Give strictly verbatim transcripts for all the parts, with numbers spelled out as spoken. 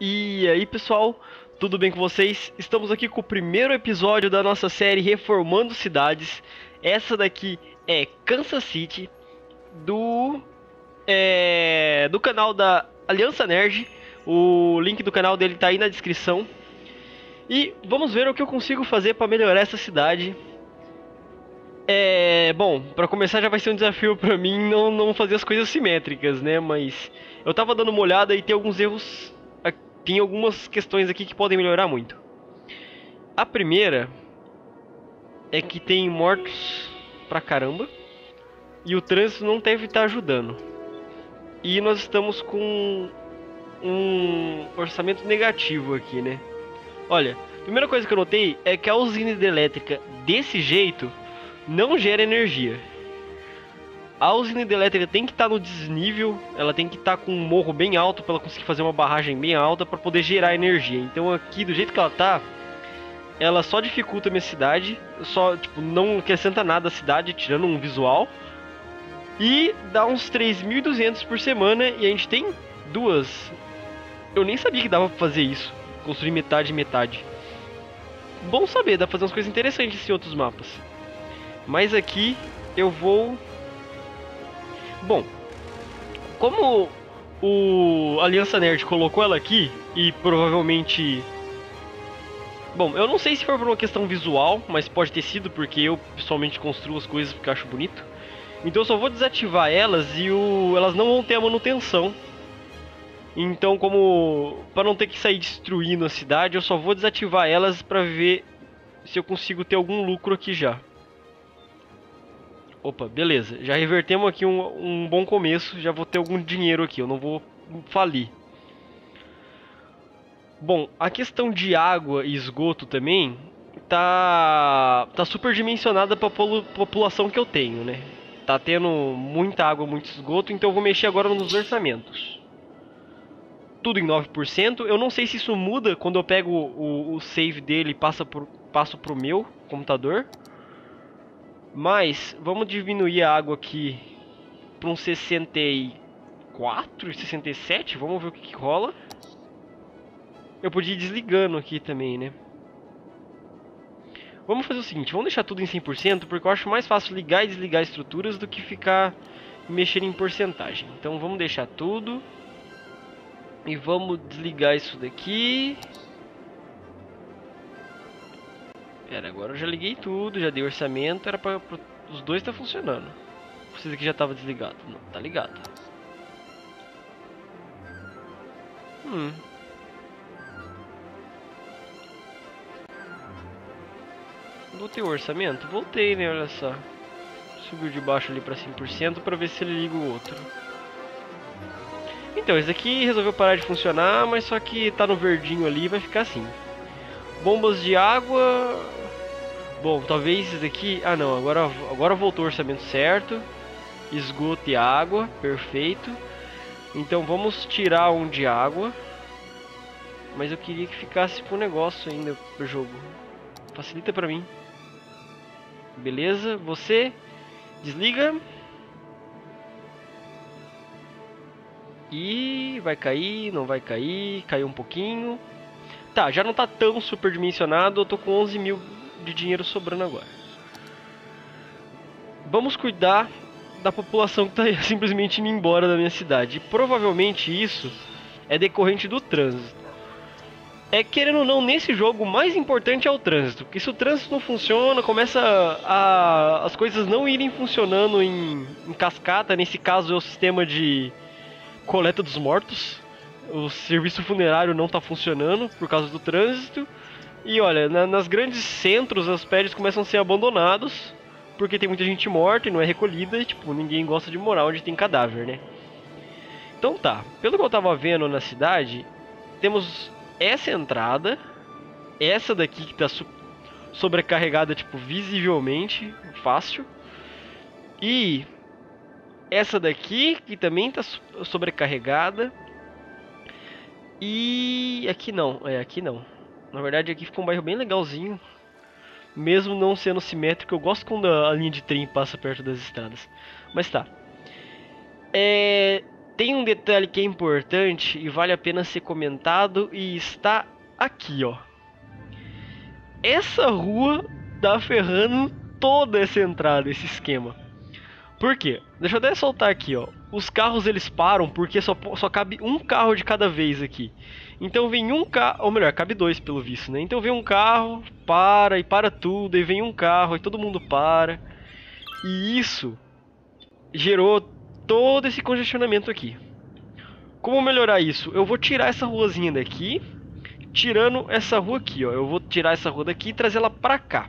E aí pessoal, tudo bem com vocês? Estamos aqui com o primeiro episódio da nossa série Reformando Cidades. Essa daqui é Kansas City, do, é, do canal da Aliança Nerd. O link do canal dele tá aí na descrição. E vamos ver o que eu consigo fazer para melhorar essa cidade. É, bom, para começar já vai ser um desafio para mim não, não fazer as coisas simétricas, né? Mas eu tava dando uma olhada e tem alguns erros, tem algumas questões aqui que podem melhorar muito. A primeira é que tem mortos pra caramba e o trânsito não deve estar ajudando. E nós estamos com um orçamento negativo aqui, né? Olha, a primeira coisa que eu notei é que a usina hidrelétrica desse jeito não gera energia. A usina hidrelétrica tem que estar no desnível, ela tem que estar com um morro bem alto para ela conseguir fazer uma barragem bem alta para poder gerar energia. Então aqui, do jeito que ela tá, ela só dificulta a minha cidade, só tipo, não acrescenta nada à cidade, tirando um visual. E dá uns três mil e duzentos por semana e a gente tem duas. Eu nem sabia que dava para fazer isso, construir metade e metade. Bom saber, dá pra fazer umas coisas interessantes em outros mapas. Mas aqui eu vou... Bom, como o Aliança Nerd colocou ela aqui e provavelmente... Bom, eu não sei se foi por uma questão visual, mas pode ter sido porque eu pessoalmente construo as coisas porque eu acho bonito. Então eu só vou desativar elas e o... elas não vão ter a manutenção. Então, como para não ter que sair destruindo a cidade, eu só vou desativar elas para ver se eu consigo ter algum lucro aqui já. Opa, beleza. Já revertemos aqui um, um bom começo. Já vou ter algum dinheiro aqui. Eu não vou falir. Bom, a questão de água e esgoto também tá, tá super dimensionada para a população que eu tenho, né? Tá tendo muita água, muito esgoto. Então eu vou mexer agora nos orçamentos. Tudo em nove por cento. Eu não sei se isso muda quando eu pego o, o save dele e passa por, passo pro meu computador. Mas vamos diminuir a água aqui para uns sessenta e quatro, sessenta e sete. Vamos ver o que, que rola. Eu podia ir desligando aqui também, né? Vamos fazer o seguinte, vamos deixar tudo em cem por cento, porque eu acho mais fácil ligar e desligar estruturas do que ficar mexendo em porcentagem. Então vamos deixar tudo. E vamos desligar isso daqui. Pera, agora eu já liguei tudo, já dei orçamento, era para os dois tá funcionando. Vocês aqui já tava desligado, não, tá ligado. Hum. Voltei o orçamento? Voltei, né, olha só. Subiu de baixo ali para cem por cento para ver se ele liga o outro. Então, esse aqui resolveu parar de funcionar, mas só que tá no verdinho ali e vai ficar assim. Bombas de água... Bom, talvez esse daqui... Ah não, agora, agora voltou o orçamento certo. Esgoto e água, perfeito. Então vamos tirar um de água. Mas eu queria que ficasse pro negócio ainda, pro jogo. Facilita pra mim. Beleza, você desliga. E vai cair, não vai cair, caiu um pouquinho. Tá, já não tá tão super dimensionado, eu tô com onze mil de dinheiro sobrando agora. Vamos cuidar da população que tá simplesmente indo embora da minha cidade. E provavelmente isso é decorrente do trânsito. É, querendo ou não, nesse jogo o mais importante é o trânsito. Porque se o trânsito não funciona, começa a, as coisas não irem funcionando em, em cascata. Nesse caso é o sistema de coleta dos mortos. O serviço funerário não está funcionando por causa do trânsito. E olha, na, nas grandes centros as pedras começam a ser abandonados porque tem muita gente morta e não é recolhida. E tipo, ninguém gosta de morar onde tem cadáver, né? Então tá, pelo que eu tava vendo na cidade, temos essa entrada, essa daqui que tá so sobrecarregada, tipo, visivelmente, fácil. E essa daqui que também tá so sobrecarregada. E aqui não, é, aqui não. Na verdade aqui ficou um bairro bem legalzinho. Mesmo não sendo simétrico, eu gosto quando a linha de trem passa perto das estradas. Mas tá. É... tem um detalhe que é importante e vale a pena ser comentado e está aqui, ó. Essa rua tá ferrando toda essa entrada, esse esquema. Por quê? Deixa eu até soltar aqui, ó. Os carros eles param porque só, só cabe um carro de cada vez aqui. Então vem um carro, ou melhor, cabe dois pelo visto, né? Então vem um carro, para e para tudo, e vem um carro e todo mundo para. E isso gerou todo esse congestionamento aqui. Como melhorar isso? Eu vou tirar essa ruazinha daqui, tirando essa rua aqui, ó. Eu vou tirar essa rua daqui e trazer ela pra cá.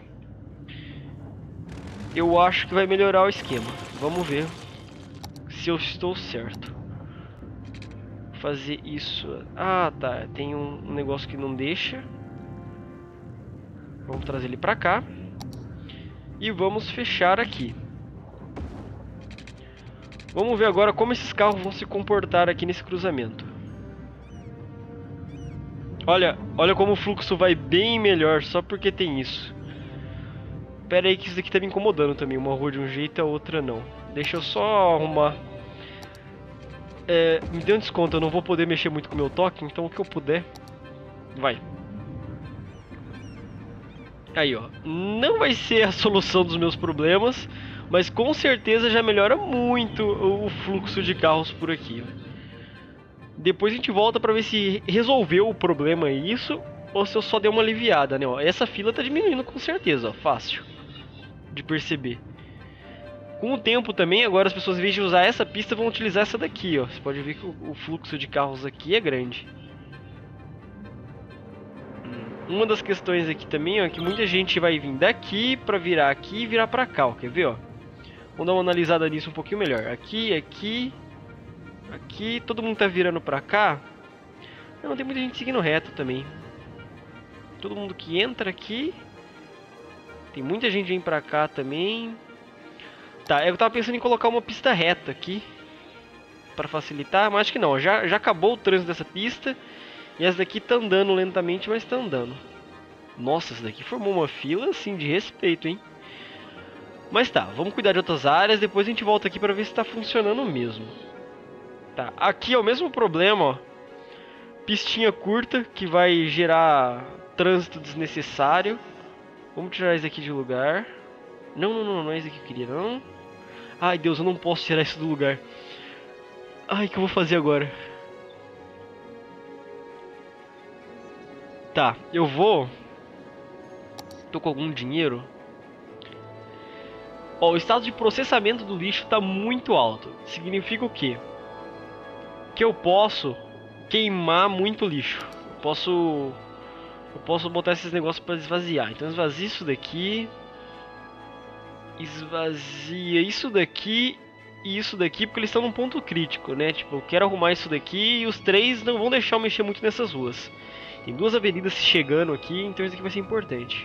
Eu acho que vai melhorar o esquema. Vamos ver se eu estou certo. Fazer isso. Ah, tá. Tem um negócio que não deixa. Vamos trazer ele pra cá. E vamos fechar aqui. Vamos ver agora como esses carros vão se comportar aqui nesse cruzamento. Olha, olha como o fluxo vai bem melhor só porque tem isso. Pera aí que isso daqui tá me incomodando também. Uma rua de um jeito e a outra não. Deixa eu só arrumar. É, me dê um desconto, eu não vou poder mexer muito com o meu toque, então o que eu puder, vai. Aí, ó. Não vai ser a solução dos meus problemas, mas com certeza já melhora muito o fluxo de carros por aqui. Depois a gente volta pra ver se resolveu o problema isso, ou se eu só dei uma aliviada, né? Ó, essa fila tá diminuindo com certeza, ó. Fácil de perceber. Com o tempo também, agora as pessoas, em vez de usar essa pista, vão utilizar essa daqui, ó. Você pode ver que o fluxo de carros aqui é grande. Uma das questões aqui também, ó, é que muita gente vai vir daqui pra virar aqui e virar pra cá, ó. Quer ver, ó? Vamos dar uma analisada nisso um pouquinho melhor. Aqui, aqui, aqui, todo mundo tá virando pra cá. Não, tem muita gente seguindo reto também. Todo mundo que entra aqui. Tem muita gente que vem pra cá também. Tá, eu tava pensando em colocar uma pista reta aqui pra facilitar, mas acho que não, já, já acabou o trânsito dessa pista. E essa daqui tá andando lentamente, mas tá andando. Nossa, essa daqui formou uma fila assim de respeito, hein? Mas tá, vamos cuidar de outras áreas, depois a gente volta aqui pra ver se tá funcionando mesmo. Tá, aqui é o mesmo problema, ó. Pistinha curta, que vai gerar trânsito desnecessário. Vamos tirar isso aqui de lugar. Não, não, não, não é isso aqui que eu queria, não. Ai, Deus, eu não posso tirar isso do lugar. Ai, o que eu vou fazer agora? Tá, eu vou... Tô com algum dinheiro? Ó, o estado de processamento do lixo tá muito alto. Significa o quê? Que eu posso queimar muito lixo. Eu posso... Eu posso botar esses negócios pra esvaziar. Então esvazia isso daqui... Esvazia isso daqui e isso daqui, porque eles estão num ponto crítico, né? Tipo, eu quero arrumar isso daqui e os três não vão deixar eu mexer muito nessas ruas. Tem duas avenidas chegando aqui, então isso aqui vai ser importante.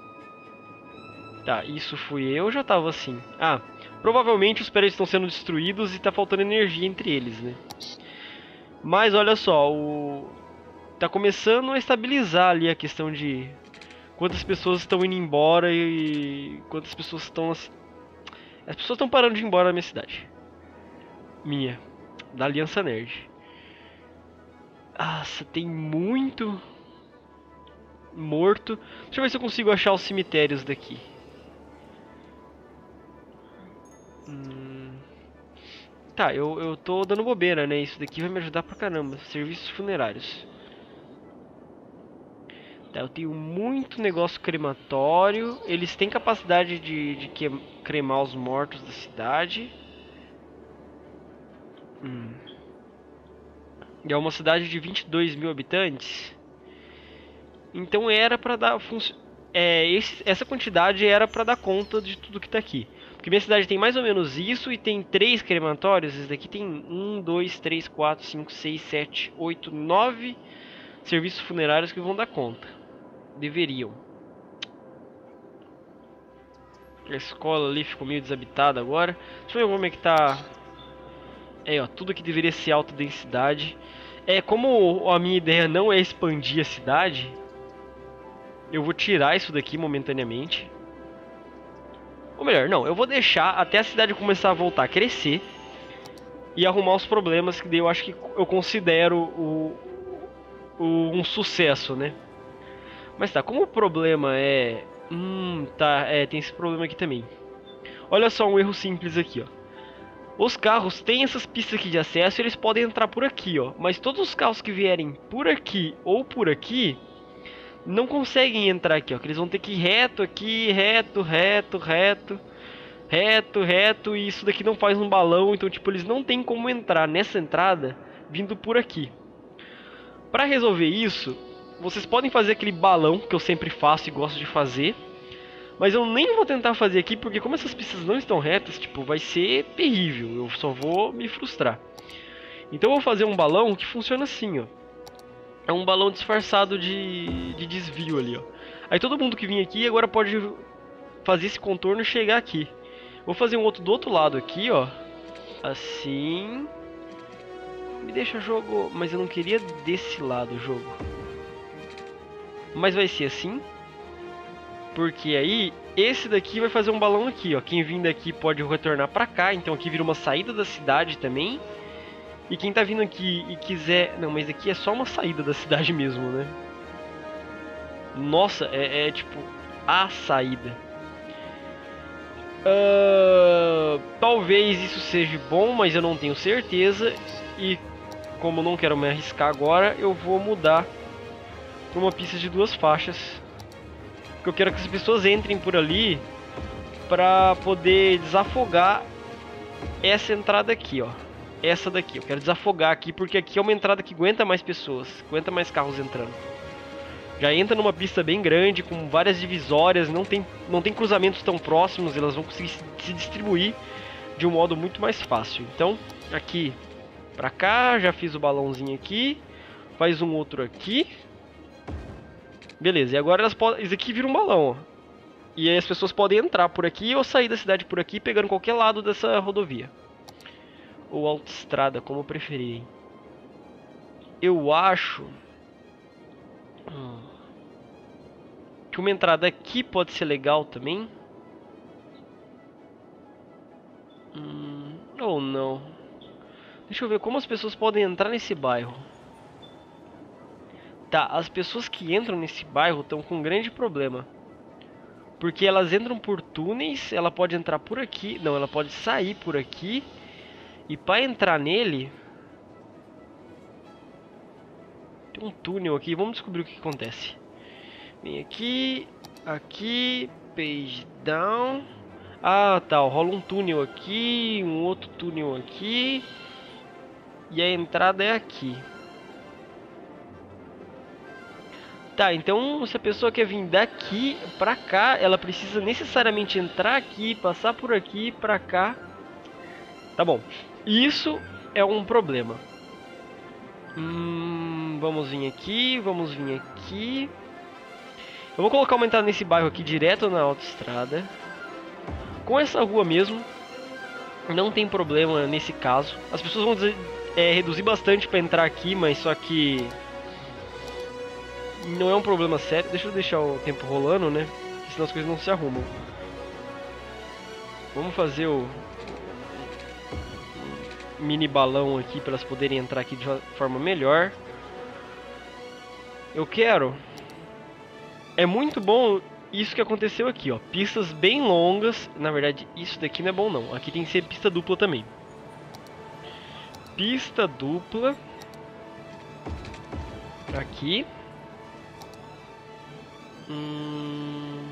Tá, isso fui eu, já tava assim. Ah, provavelmente os prédios estão sendo destruídos e tá faltando energia entre eles, né? Mas olha só, o... tá começando a estabilizar ali a questão de... Quantas pessoas estão indo embora e quantas pessoas estão... As pessoas estão parando de ir embora da minha cidade. Minha. Da Aliança Nerd. Nossa, tem muito... morto. Deixa eu ver se eu consigo achar os cemitérios daqui. Hum... Tá, eu, eu tô dando bobeira, né? Isso daqui vai me ajudar pra caramba. Serviços funerários. Eu tenho muito negócio crematório. Eles têm capacidade de, de que, cremar os mortos da cidade. Hum. E é uma cidade de vinte e dois mil habitantes. Então era pra dar... É, esse, essa quantidade era pra dar conta de tudo que tá aqui. Porque minha cidade tem mais ou menos isso e tem três crematórios. Esse daqui tem um, dois, três, quatro, cinco, seis, sete, oito, nove serviços funerários que vão dar conta. Deveriam. A escola ali ficou meio desabitada agora. Deixa eu ver como é que tá. É, ó, tudo que deveria ser alta densidade. É, como a minha ideia não é expandir a cidade, eu vou tirar isso daqui momentaneamente. Ou melhor, não, eu vou deixar até a cidade começar a voltar a crescer. e arrumar os problemas, que daí eu acho que eu considero o, o, um sucesso, né? Mas tá, como o problema é... Hum, tá, é, tem esse problema aqui também. Olha só um erro simples aqui, ó. Os carros têm essas pistas aqui de acesso e eles podem entrar por aqui, ó. Mas todos os carros que vierem por aqui ou por aqui não conseguem entrar aqui, ó. Que eles vão ter que ir reto aqui, reto, reto, reto, reto, reto. E isso daqui não faz um balão, então tipo, eles não tem como entrar nessa entrada vindo por aqui. Para resolver isso, vocês podem fazer aquele balão que eu sempre faço e gosto de fazer. Mas eu nem vou tentar fazer aqui, porque como essas pistas não estão retas, tipo, vai ser terrível. Eu só vou me frustrar. Então eu vou fazer um balão que funciona assim, ó. É um balão disfarçado de, de desvio ali, ó. Aí todo mundo que vir aqui agora pode fazer esse contorno e chegar aqui. Vou fazer um outro do outro lado aqui, ó. Assim. Me deixa jogo... Mas eu não queria desse lado o jogo. Mas vai ser assim. Porque aí, esse daqui vai fazer um balão aqui, ó. Quem vir daqui pode retornar pra cá. Então aqui vira uma saída da cidade também. E quem tá vindo aqui e quiser... Não, mas aqui é só uma saída da cidade mesmo, né? Nossa, é, é tipo... A saída. Uh, talvez isso seja bom, mas eu não tenho certeza. E como eu não quero me arriscar agora, eu vou mudar pra uma pista de duas faixas. Eu quero que as pessoas entrem por ali para poder desafogar essa entrada aqui, ó. Essa daqui, eu quero desafogar aqui porque aqui é uma entrada que aguenta mais pessoas, aguenta mais carros entrando. Já entra numa pista bem grande, com várias divisórias, não tem, não tem cruzamentos tão próximos, elas vão conseguir se distribuir de um modo muito mais fácil. Então, aqui pra cá, já fiz o balãozinho aqui, faz um outro aqui. Beleza, e agora elas podem, isso aqui vira um balão, ó. E aí as pessoas podem entrar por aqui ou sair da cidade por aqui, pegando qualquer lado dessa rodovia. Ou autoestrada, como preferirem. Eu acho... Hum, que uma entrada aqui pode ser legal também. Hum, ou não. Deixa eu ver como as pessoas podem entrar nesse bairro. Tá, as pessoas que entram nesse bairro estão com um grande problema. Porque elas entram por túneis, ela pode entrar por aqui. Não, ela pode sair por aqui. E para entrar nele... Tem um túnel aqui, vamos descobrir o que acontece. Vem aqui, aqui, page down. Ah, tá, rola um túnel aqui, um outro túnel aqui. E a entrada é aqui. Tá, então se a pessoa quer vir daqui pra cá, ela precisa necessariamente entrar aqui, passar por aqui, pra cá. Tá bom, isso é um problema. Hum, vamos vir aqui, vamos vir aqui. Eu vou colocar uma entrada nesse bairro aqui direto na autoestrada. Com essa rua mesmo, não tem problema nesse caso. As pessoas vão dizer, é, reduzir bastante pra entrar aqui, mas só que... não é um problema sério. Deixa eu deixar o tempo rolando, né? Senão as coisas não se arrumam. Vamos fazer o mini balão aqui para elas poderem entrar aqui de uma forma melhor. Eu quero... É muito bom isso que aconteceu aqui, ó. Pistas bem longas. Na verdade, isso daqui não é bom não. Aqui tem que ser pista dupla também. Pista dupla. Aqui. Hum...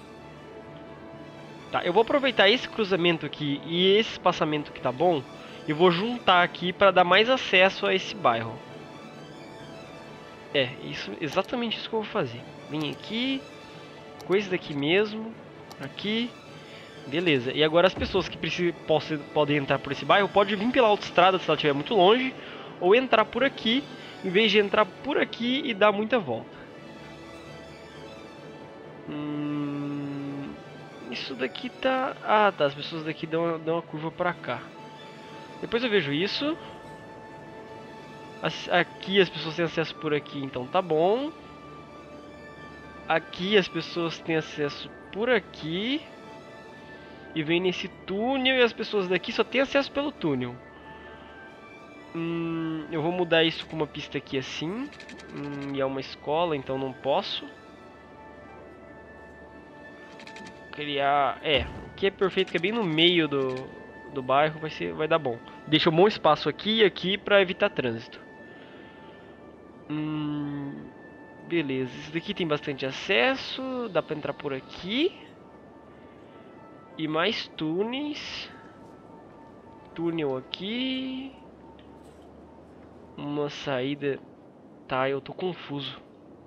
Tá, eu vou aproveitar esse cruzamento aqui e esse espaçamento que tá bom. E vou juntar aqui para dar mais acesso a esse bairro. É, isso, exatamente isso que eu vou fazer. Vem aqui, coisa daqui mesmo, aqui, beleza. E agora as pessoas que precisam, possam, podem entrar por esse bairro, pode vir pela autoestrada se ela estiver muito longe, ou entrar por aqui, em vez de entrar por aqui e dar muita volta. Hum, isso daqui tá... Ah, tá, as pessoas daqui dão uma, dão uma curva pra cá. Depois eu vejo isso. Aqui as pessoas têm acesso por aqui, então tá bom. Aqui as pessoas têm acesso por aqui. E vem nesse túnel e as pessoas daqui só têm acesso pelo túnel. Hum, eu vou mudar isso com uma pista aqui assim. Hum, e é uma escola, então não posso. Criar... É, aqui é perfeito, que é bem no meio do, do bairro, vai, ser, vai dar bom. Deixa um bom espaço aqui e aqui pra evitar trânsito. Hum, beleza, isso daqui tem bastante acesso. Dá pra entrar por aqui. E mais túneis. Túnel aqui. Uma saída. Tá, eu tô confuso.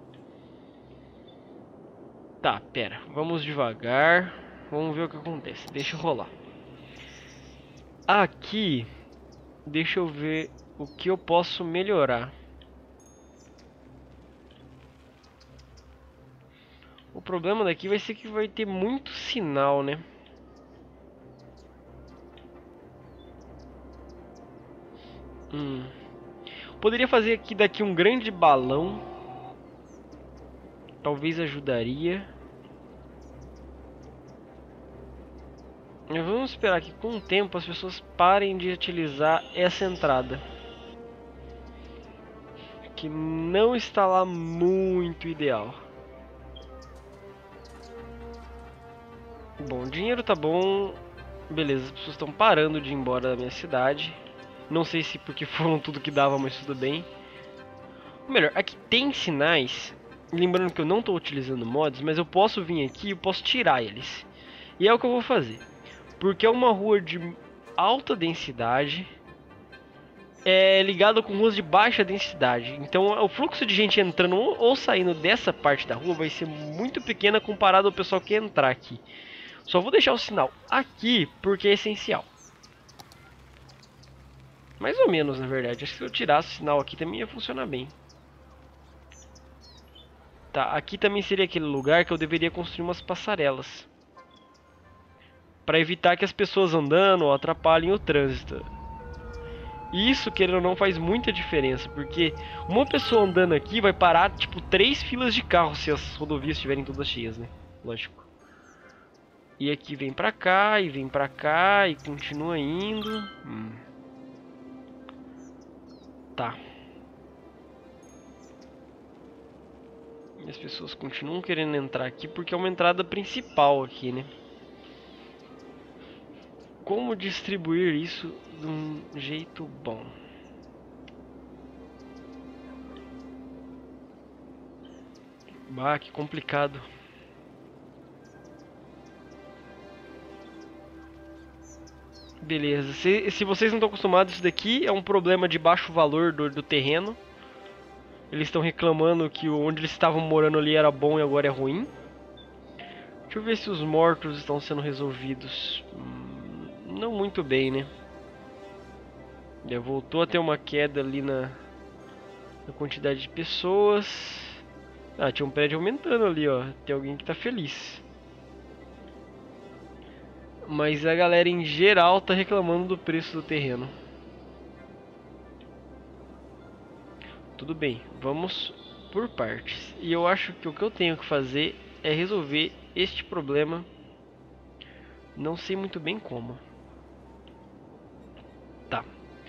Tá, pera. Vamos devagar. Vamos ver o que acontece. Deixa eu rolar. Aqui. Deixa eu ver o que eu posso melhorar. O problema daqui vai ser que vai ter muito sinal, né? Hum. Poderia fazer aqui daqui um grande balão. Talvez ajudaria. Vamos esperar que com o tempo as pessoas parem de utilizar essa entrada, que não está lá muito ideal. Bom, dinheiro tá bom. Beleza, as pessoas estão parando de ir embora da minha cidade. Não sei se porque foram tudo que dava, mas tudo bem. Ou melhor, aqui tem sinais. Lembrando que eu não estou utilizando mods, mas eu posso vir aqui e eu posso tirar eles. E é o que eu vou fazer. Porque é uma rua de alta densidade, é ligado com ruas de baixa densidade. Então o fluxo de gente entrando ou saindo dessa parte da rua vai ser muito pequena comparado ao pessoal que entrar aqui. Só vou deixar o sinal aqui porque é essencial. Mais ou menos, na verdade. Acho que se eu tirasse o sinal aqui também ia funcionar bem. Tá, aqui também seria aquele lugar que eu deveria construir umas passarelas, para evitar que as pessoas andando atrapalhem o trânsito. Isso, querendo ou não, faz muita diferença, porque uma pessoa andando aqui vai parar, tipo, três filas de carros se as rodovias estiverem todas cheias, né? Lógico. E aqui vem pra cá, e vem pra cá, e continua indo. Hum. Tá. E as pessoas continuam querendo entrar aqui porque é uma entrada principal aqui, né? Como distribuir isso de um jeito bom? Bah, que complicado. Beleza, se, se vocês não estão acostumados, isso daqui é um problema de baixo valor do, do terreno. Eles estão reclamando que onde eles estavam morando ali era bom e agora é ruim. Deixa eu ver se os mortos estão sendo resolvidos. Hum, não muito bem, né? Já voltou a ter uma queda ali na, na quantidade de pessoas. Ah, tinha um prédio aumentando ali, ó. Tem alguém que tá feliz. Mas a galera em geral tá reclamando do preço do terreno. Tudo bem, vamos por partes. E eu acho que o que eu tenho que fazer é resolver este problema. Não sei muito bem como. Tá.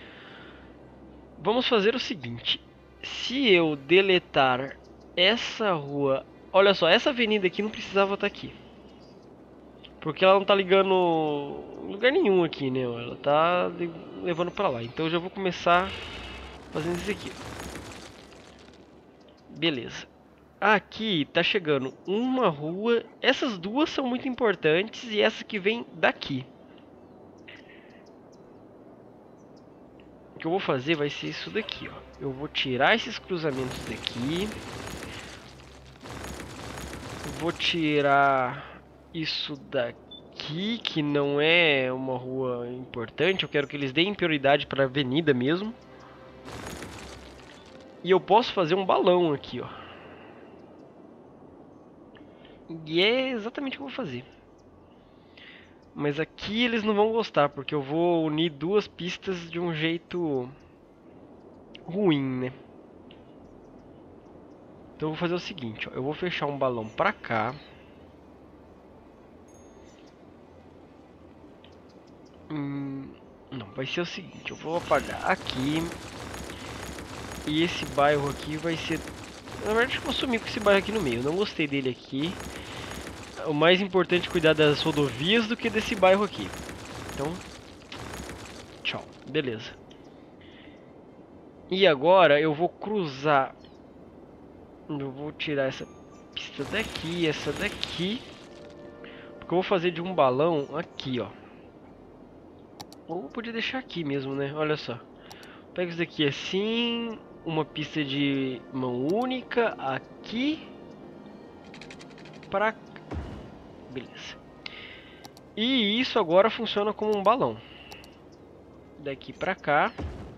Vamos fazer o seguinte. Se eu deletar essa rua... Olha só, essa avenida aqui não precisava estar aqui. Porque ela não tá ligando lugar nenhum aqui, né? Ela tá levando pra lá. Então eu já vou começar fazendo isso aqui. Beleza. Aqui tá chegando uma rua. Essas duas são muito importantes. E essa que vem daqui. O que eu vou fazer vai ser isso daqui, ó. Eu vou tirar esses cruzamentos daqui. Vou tirar isso daqui, que não é uma rua importante. Eu quero que eles deem prioridade para a avenida mesmo. E eu posso fazer um balão aqui, ó. E é exatamente o que eu vou fazer. Mas aqui eles não vão gostar, porque eu vou unir duas pistas de um jeito ruim, né? Então eu vou fazer o seguinte, ó. Eu vou fechar um balão pra cá. Hum, não, vai ser o seguinte. Eu vou apagar aqui. E esse bairro aqui vai ser... Na verdade, eu vou sumir com esse bairro aqui no meio. Eu não gostei dele aqui. O mais importante é cuidar das rodovias do que desse bairro aqui. Então, tchau. Beleza. E agora eu vou cruzar. Eu vou tirar essa pista daqui, essa daqui. Porque eu vou fazer de um balão aqui, ó. Ou podia deixar aqui mesmo, né? Olha só. Pega isso daqui assim. Uma pista de mão única aqui. Pra cá. Beleza. E isso agora funciona como um balão. Daqui pra cá.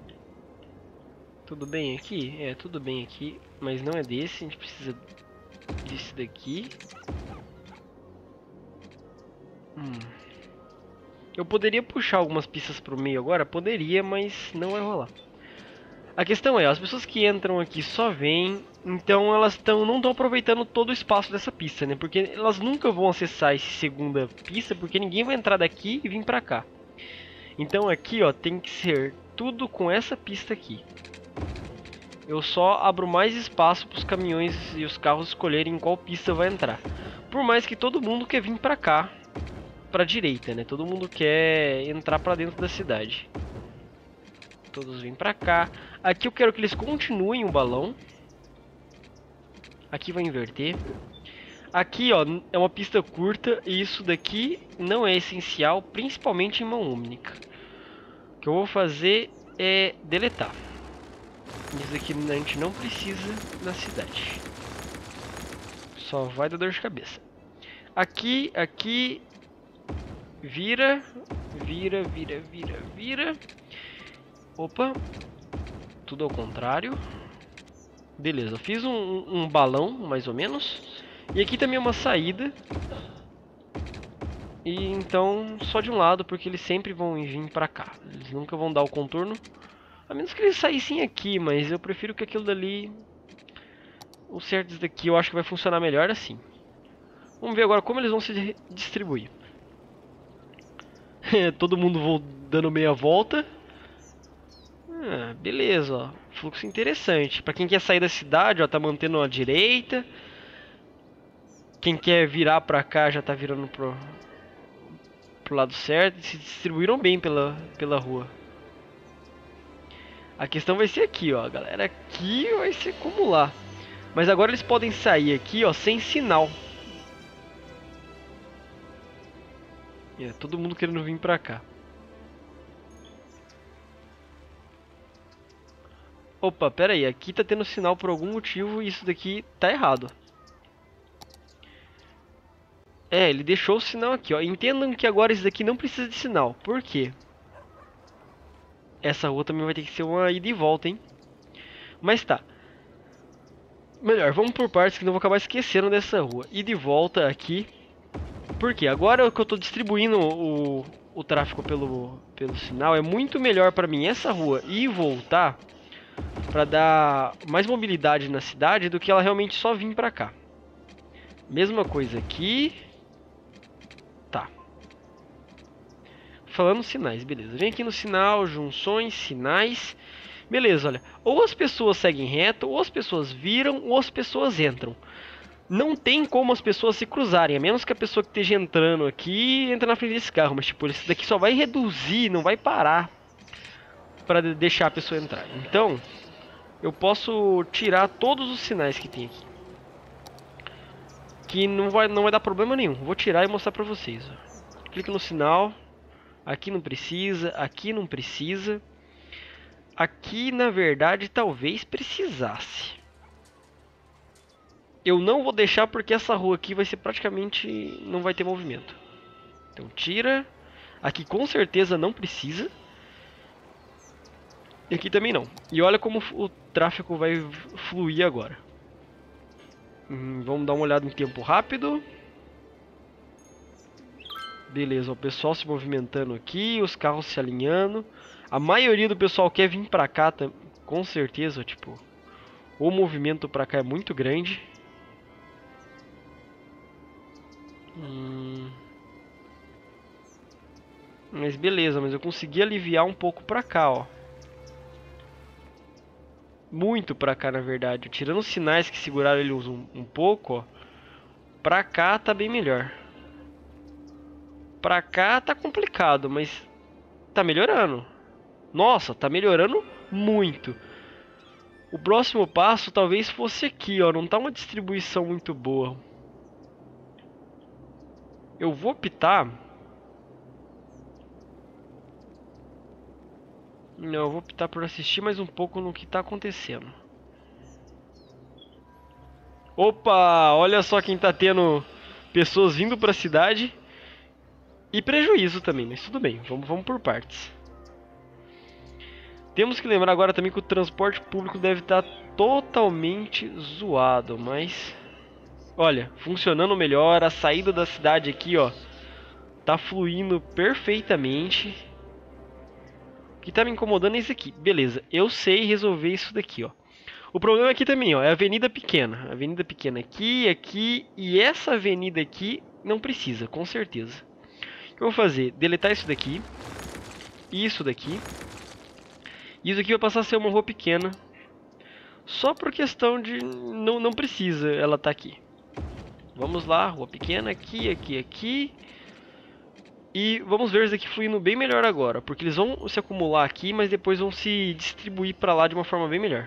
Tudo bem aqui? É, tudo bem aqui. Mas não é desse. A gente precisa desse daqui. Hum. Eu poderia puxar algumas pistas pro meio agora? Poderia, mas não vai rolar. A questão é, as pessoas que entram aqui só vêm, então elas tão, não estão aproveitando todo o espaço dessa pista, né? Porque elas nunca vão acessar essa segunda pista, porque ninguém vai entrar daqui e vir pra cá. Então aqui, ó, tem que ser tudo com essa pista aqui. Eu só abro mais espaço para os caminhões e os carros escolherem em qual pista vai entrar. Por mais que todo mundo quer vir pra cá, pra direita, né? Todo mundo quer entrar pra dentro da cidade. Todos vêm pra cá. Aqui eu quero que eles continuem o balão. Aqui vai inverter. Aqui, ó, é uma pista curta e isso daqui não é essencial, principalmente em mão única. O que eu vou fazer é deletar. Isso aqui a gente não precisa na cidade. Só vai dar dor de cabeça. Aqui, aqui... Vira, vira, vira, vira, vira. Opa, tudo ao contrário. Beleza, eu fiz um, um balão, mais ou menos. E aqui também é uma saída. E então, só de um lado, porque eles sempre vão vir pra cá. Eles nunca vão dar o contorno. A menos que eles saíssem aqui, mas eu prefiro que aquilo dali... O certo daqui eu acho que vai funcionar melhor assim. Vamos ver agora como eles vão se distribuir. Todo mundo dando meia volta. Ah, beleza, ó. Fluxo interessante. Pra quem quer sair da cidade, ó, tá mantendo a direita. Quem quer virar pra cá já tá virando pro, pro lado certo. Se distribuíram bem pela, pela rua. A questão vai ser aqui, ó, galera. Aqui vai ser como lá. Mas agora eles podem sair aqui, ó, sem sinal. É, todo mundo querendo vir pra cá. Opa, pera aí, aqui tá tendo sinal por algum motivo e isso daqui tá errado. É, ele deixou o sinal aqui, ó. Entendam que agora isso daqui não precisa de sinal. Por quê? Essa rua também vai ter que ser uma ida e volta, hein? Mas tá. Melhor, vamos por partes que não vou acabar esquecendo dessa rua. Ida e volta aqui. Por quê? Agora que eu tô distribuindo o, o tráfego pelo, pelo sinal, é muito melhor pra mim essa rua ir e voltar... Pra dar mais mobilidade na cidade do que ela realmente só vir pra cá. Mesma coisa aqui. Tá. Falando sinais, beleza. Vem aqui no sinal, junções, sinais. Beleza, olha. Ou as pessoas seguem reto, ou as pessoas viram, ou as pessoas entram. Não tem como as pessoas se cruzarem, a menos que a pessoa que esteja entrando aqui entre na frente desse carro. Mas tipo, esse daqui só vai reduzir, não vai parar pra deixar a pessoa entrar. Então... eu posso tirar todos os sinais que tem aqui. Que não vai, não vai dar problema nenhum. Vou tirar e mostrar pra vocês. Ó. Clica no sinal. Aqui não precisa. Aqui não precisa. Aqui, na verdade, talvez precisasse. Eu não vou deixar porque essa rua aqui vai ser praticamente... não vai ter movimento. Então tira. Aqui com certeza não precisa. E aqui também não. E olha como o tráfego vai fluir agora. Hum, vamos dar uma olhada em tempo rápido. Beleza, o pessoal se movimentando aqui, os carros se alinhando. A maioria do pessoal quer vir pra cá, com certeza, tipo... o movimento pra cá é muito grande. Hum... Mas beleza, mas eu consegui aliviar um pouco pra cá, ó. muito pra cá, na verdade. Tirando os sinais que seguraram ele um, um pouco, ó. Pra cá tá bem melhor. Pra cá tá complicado, mas tá melhorando. Nossa, tá melhorando muito. O próximo passo talvez fosse aqui, ó. Não tá uma distribuição muito boa. Eu vou optar... Não, eu vou optar por assistir mais um pouco no que tá acontecendo. Opa, olha só quem tá tendo pessoas vindo pra cidade. E prejuízo também, mas tudo bem, vamos, vamos por partes. Temos que lembrar agora também que o transporte público deve estar totalmente zoado, mas... Olha, funcionando melhor, a saída da cidade aqui, ó, tá fluindo perfeitamente. O que tá me incomodando é isso aqui. Beleza, eu sei resolver isso daqui, ó. O problema aqui também, ó, é a avenida pequena. A avenida pequena aqui, aqui e essa avenida aqui não precisa, com certeza. O que eu vou fazer? Deletar isso daqui. Isso daqui. Isso aqui vai passar a ser uma rua pequena. Só por questão de... Não, não precisa ela tá aqui. Vamos lá, rua pequena, aqui, aqui, aqui. E vamos ver isso aqui fluindo bem melhor agora. Porque eles vão se acumular aqui, mas depois vão se distribuir pra lá de uma forma bem melhor.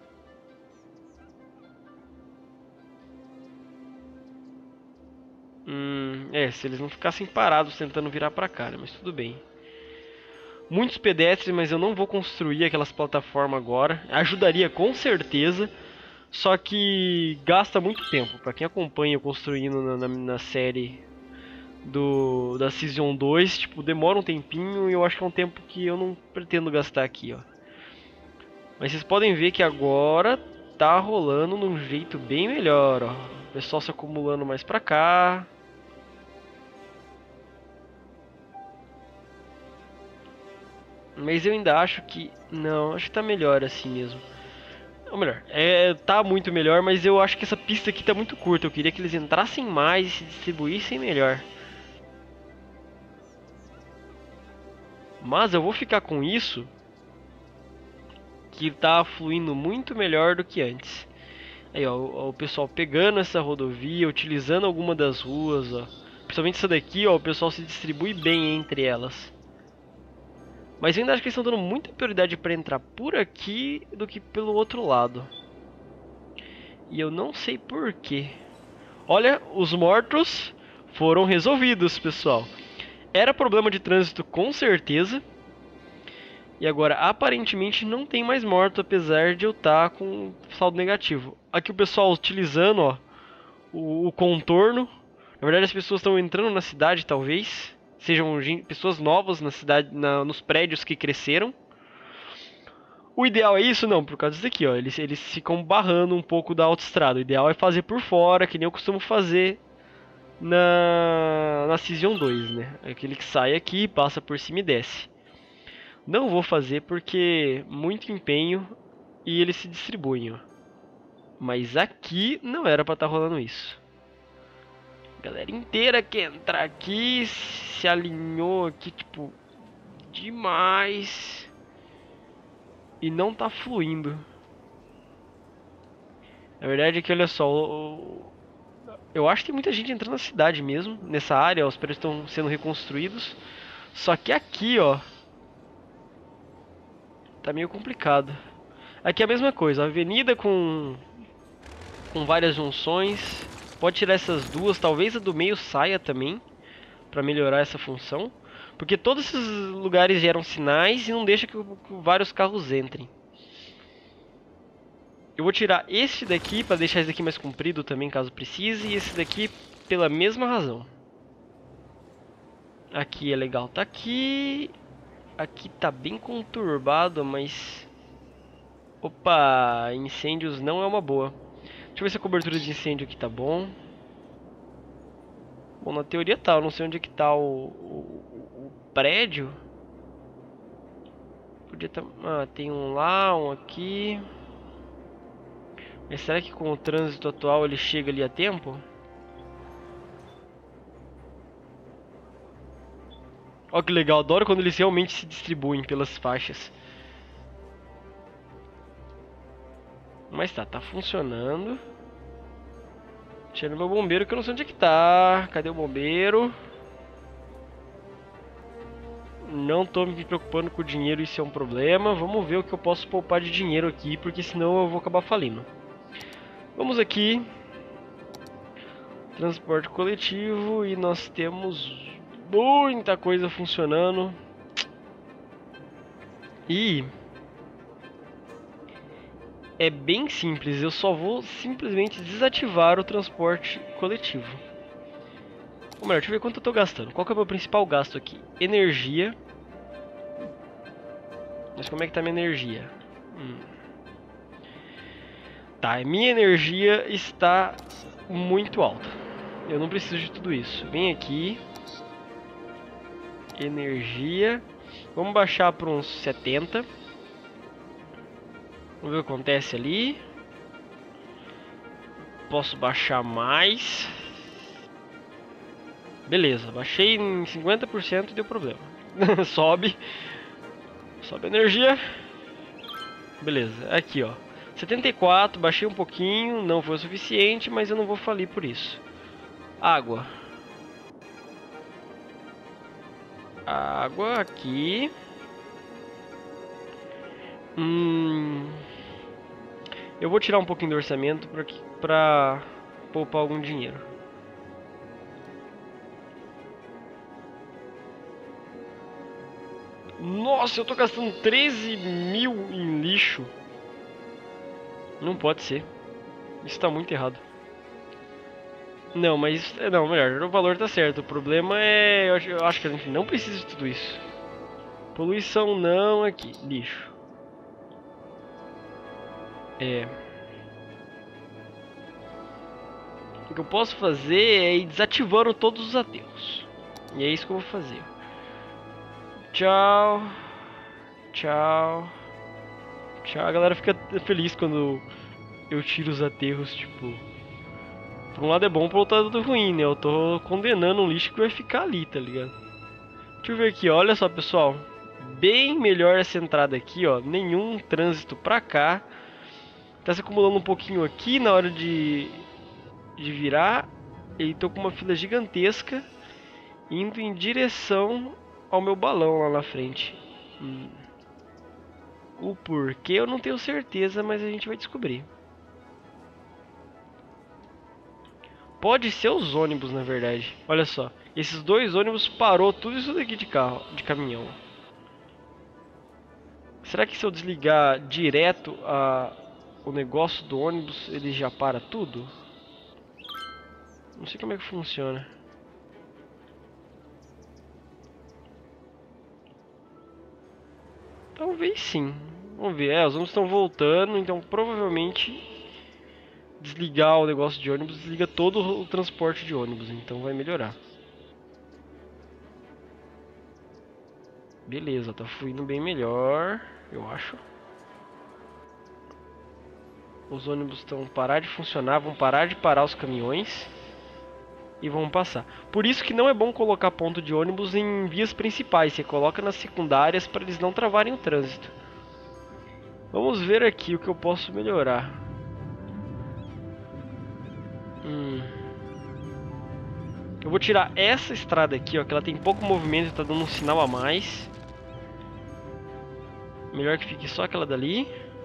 Hum, é, se eles não ficassem parados tentando virar pra cá, né? Mas tudo bem. Muitos pedestres, mas eu não vou construir aquelas plataformas agora. Ajudaria com certeza, só que gasta muito tempo. Pra quem acompanha eu construindo na, na, na série do da Season dois, tipo, demora um tempinho e eu acho que é um tempo que eu não pretendo gastar aqui, ó. Mas vocês podem ver que agora tá rolando de um jeito bem melhor, ó. O pessoal se acumulando mais pra cá. Mas eu ainda acho que... Não, acho que tá melhor assim mesmo. Ou melhor, é, tá muito melhor, mas eu acho que essa pista aqui tá muito curta. Eu queria que eles entrassem mais e se distribuíssem melhor. Mas eu vou ficar com isso, que tá fluindo muito melhor do que antes. Aí, ó, o, o pessoal pegando essa rodovia, utilizando alguma das ruas, ó. Principalmente essa daqui, ó, o pessoal se distribui bem entre elas. Mas eu ainda acho que eles estão dando muita prioridade para entrar por aqui do que pelo outro lado. E eu não sei porquê. Olha, os mortos foram resolvidos, pessoal. Era problema de trânsito com certeza. E agora, aparentemente, não tem mais morto, apesar de eu estar com saldo negativo. Aqui o pessoal utilizando, ó, o, o contorno. Na verdade, as pessoas estão entrando na cidade, talvez. Sejam pessoas novas na cidade, na, nos prédios que cresceram. O ideal é isso? Não, por causa disso aqui, ó. Eles, eles ficam barrando um pouco da autoestrada. O ideal é fazer por fora, que nem eu costumo fazer na, na Season dois, né? Aquele que sai aqui, passa por cima e desce. Não vou fazer porque muito empenho e eles se distribuem, ó. Mas aqui não era pra estar rolando isso. Galera inteira que entrar aqui se alinhou aqui, tipo, demais. E não tá fluindo. Na verdade é que, olha só, o, eu acho que tem muita gente entrando na cidade mesmo, nessa área, ó, os prédios estão sendo reconstruídos. Só que aqui, ó, tá meio complicado. Aqui é a mesma coisa, a avenida com, com várias junções. Pode tirar essas duas, talvez a do meio saia também, pra melhorar essa função. Porque todos esses lugares geram sinais e não deixa que, que vários carros entrem. Eu vou tirar esse daqui para deixar esse daqui mais comprido também, caso precise. E esse daqui pela mesma razão. Aqui é legal, tá aqui. Aqui tá bem conturbado, mas... Opa, incêndios não é uma boa. Deixa eu ver se a cobertura de incêndio aqui tá bom. Bom, na teoria tá, eu não sei onde é que tá o, o, o prédio. Podia tá... Ah, tem um lá, um aqui. Mas será que com o trânsito atual ele chega ali a tempo? Olha que legal, adoro quando eles realmente se distribuem pelas faixas. Mas tá, tá funcionando. Tirando meu bombeiro que eu não sei onde é que tá. Cadê o bombeiro? Não tô me preocupando com o dinheiro, isso é um problema. Vamos ver o que eu posso poupar de dinheiro aqui, porque senão eu vou acabar falindo. Vamos aqui. Transporte coletivo e nós temos muita coisa funcionando. E é bem simples, eu só vou simplesmente desativar o transporte coletivo. Ou melhor, deixa eu ver quanto eu tô gastando. Qual que é o meu principal gasto aqui? Energia. Mas como é que tá minha energia? Hum. Tá, minha energia está muito alta. Eu não preciso de tudo isso. Vem aqui. Energia. Vamos baixar para uns setenta. Vamos ver o que acontece ali. Posso baixar mais. Beleza, baixei em cinquenta por cento e deu problema. Sobe. Sobe a energia. Beleza, aqui ó. setenta e quatro, baixei um pouquinho. Não foi o suficiente, mas eu não vou falir por isso. Água. Água aqui. Hum... Eu vou tirar um pouquinho do orçamento pra, pra poupar algum dinheiro. Nossa, eu tô gastando treze mil em lixo. Não pode ser. Isso tá muito errado. Não, mas... Não, melhor, o valor tá certo. O problema é... Eu acho que a gente não precisa de tudo isso. Poluição não aqui. Lixo. É... O que eu posso fazer é ir desativando todos os aterros. E é isso que eu vou fazer. Tchau. Tchau. Tchau. A galera fica feliz quando eu tiro os aterros, tipo... Por um lado é bom, por outro lado é ruim, né? Eu tô condenando um lixo que vai ficar ali, tá ligado? Deixa eu ver aqui, ó. Olha só, pessoal. Bem melhor essa entrada aqui, ó. Nenhum trânsito pra cá. Tá se acumulando um pouquinho aqui na hora de, de virar. E tô com uma fila gigantesca indo em direção ao meu balão lá na frente. Hum. O porquê eu não tenho certeza, mas a gente vai descobrir. Pode ser os ônibus, na verdade. Olha só, esses dois ônibus parou tudo isso daqui de carro, de caminhão. Será que se eu desligar direto a, o negócio do ônibus, ele já para tudo? Não sei como é que funciona. Talvez sim. Vamos ver. É, os ônibus estão voltando, então provavelmente desligar o negócio de ônibus desliga todo o transporte de ônibus, então vai melhorar. Beleza, tá fluindo bem melhor, eu acho. Os ônibus estão parar de funcionar, vão parar de parar os caminhões e vão passar. Por isso que não é bom colocar ponto de ônibus em vias principais, você coloca nas secundárias para eles não travarem o trânsito. Vamos ver aqui o que eu posso melhorar. Hum. Eu vou tirar essa estrada aqui, ó, que ela tem pouco movimento e tá dando um sinal a mais. Melhor que fique só aquela dali.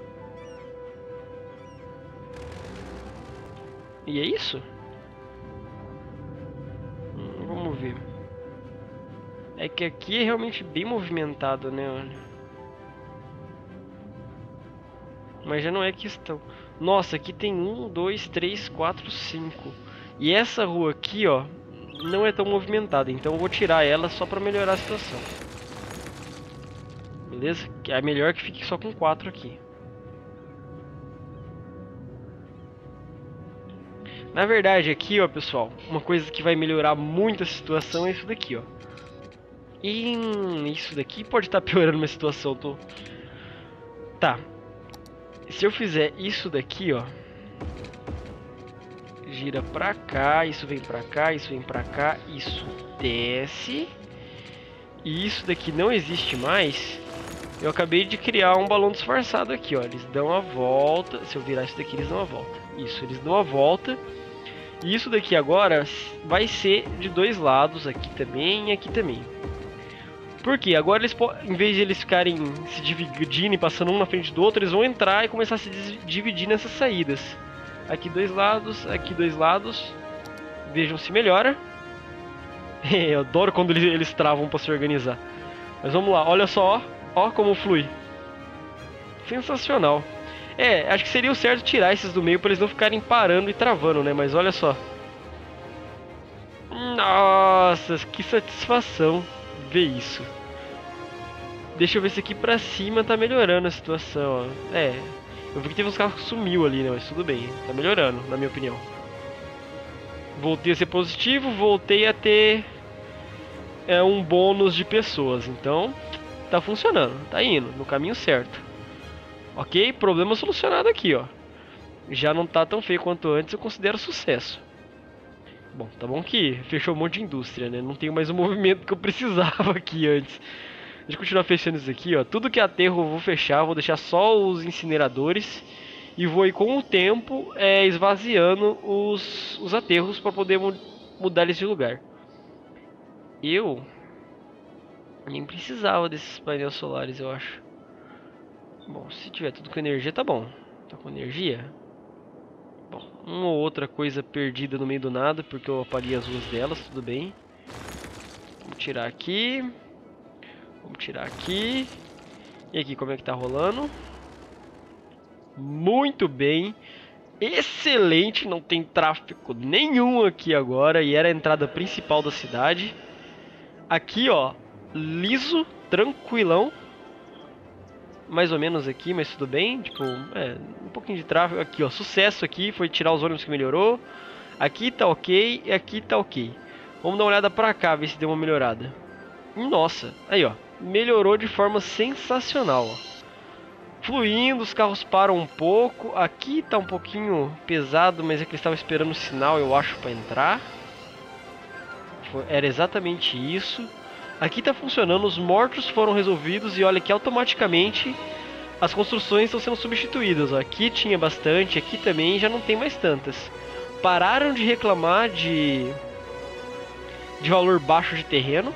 E é isso? Hum, vamos ver. É que aqui é realmente bem movimentado, né? Olha. Mas já não é questão. Nossa, aqui tem um, dois, três, quatro, cinco. E essa rua aqui, ó, não é tão movimentada. Então eu vou tirar ela só pra melhorar a situação. Beleza? É melhor que fique só com quatro aqui. Na verdade, aqui, ó, pessoal, uma coisa que vai melhorar muito a situação é isso daqui, ó. E isso daqui pode estar piorando a situação, tô... Tá. Se eu fizer isso daqui, ó, gira pra cá, isso vem pra cá, isso vem pra cá, isso desce. E isso daqui não existe mais. Eu acabei de criar um balão disfarçado aqui, ó. Eles dão a volta. Se eu virar isso daqui, eles dão a volta. Isso, eles dão a volta. E isso daqui agora vai ser de dois lados, aqui também e aqui também. Por quê? Agora eles, em vez de eles ficarem se dividindo e passando um na frente do outro, eles vão entrar e começar a se dividir nessas saídas. Aqui dois lados, aqui dois lados. Vejam se melhora. Eu adoro quando eles, eles travam para se organizar. Mas vamos lá, olha só, ó, ó como flui. Sensacional. É, acho que seria o certo tirar esses do meio para eles não ficarem parando e travando, né? Mas olha só. Nossa, que satisfação ver isso. Deixa eu ver se aqui pra cima tá melhorando a situação, ó. É, eu vi que teve uns carros que sumiu ali, né? Mas tudo bem, tá melhorando, na minha opinião. Voltei a ser positivo, voltei a ter é, um bônus de pessoas. Então, tá funcionando, tá indo no caminho certo. Ok, problema solucionado aqui, ó. Já não tá tão feio quanto antes, eu considero sucesso. Bom, tá bom que fechou um monte de indústria, né? Não tenho mais o movimento que eu precisava aqui antes. Deixa eu continuar fechando isso aqui, ó. Tudo que é aterro eu vou fechar, vou deixar só os incineradores. E vou ir com o tempo é, esvaziando os, os aterros para poder mu mudar eles de lugar. Eu nem precisava desses painéis solares, eu acho. Bom, se tiver tudo com energia, tá bom. Tá com energia? Bom, uma ou outra coisa perdida no meio do nada, porque eu apaguei as luzes delas, tudo bem. Vamos tirar aqui. Vamos tirar aqui. E aqui, como é que tá rolando? Muito bem. Excelente, não tem tráfego nenhum aqui agora. E era a entrada principal da cidade. Aqui, ó, liso, tranquilão. Mais ou menos aqui, mas tudo bem. Tipo, é, um pouquinho de tráfego. Aqui, ó, sucesso aqui, foi tirar os ônibus que melhorou. Aqui tá ok, e aqui tá ok. Vamos dar uma olhada pra cá, ver se deu uma melhorada. Nossa, aí, ó, melhorou de forma sensacional, ó. Fluindo, os carros param um pouco. Aqui tá um pouquinho pesado, mas é que eles estavam esperando o sinal, eu acho, pra entrar. Era exatamente isso. Aqui tá funcionando, os mortos foram resolvidos e olha que automaticamente as construções estão sendo substituídas. Ó. Aqui tinha bastante, aqui também já não tem mais tantas. Pararam de reclamar de, de valor baixo de terreno.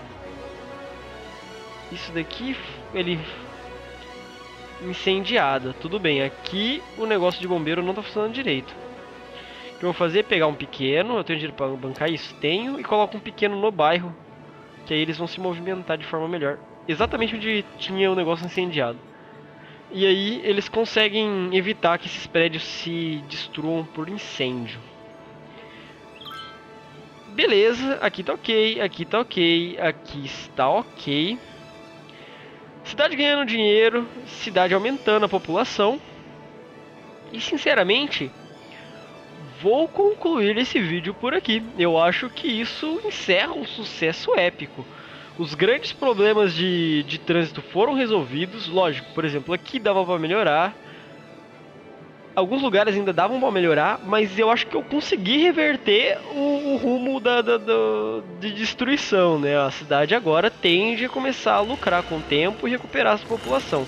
Isso daqui, ele... incendiada, tudo bem. Aqui o negócio de bombeiro não tá funcionando direito. O que eu vou fazer é pegar um pequeno, eu tenho dinheiro para bancar isso, tenho, e coloco um pequeno no bairro. Que aí eles vão se movimentar de forma melhor. Exatamente onde tinha o negócio incendiado. E aí eles conseguem evitar que esses prédios se destruam por incêndio. Beleza, aqui tá ok, aqui tá ok, aqui está ok. Cidade ganhando dinheiro, cidade aumentando a população. E sinceramente, vou concluir esse vídeo por aqui. Eu acho que isso encerra um sucesso épico. Os grandes problemas de, de trânsito foram resolvidos. Lógico, por exemplo, aqui dava para melhorar. Alguns lugares ainda davam para melhorar, mas eu acho que eu consegui reverter o, o rumo da, da, da, de destruição, né? A cidade agora tende a começar a lucrar com o tempo e recuperar a sua população.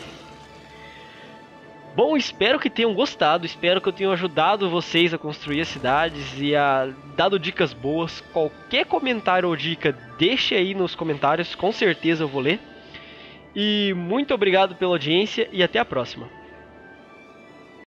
Bom, espero que tenham gostado, espero que eu tenha ajudado vocês a construir as cidades e a dado dicas boas. Qualquer comentário ou dica, deixe aí nos comentários, com certeza eu vou ler. E muito obrigado pela audiência e até a próxima.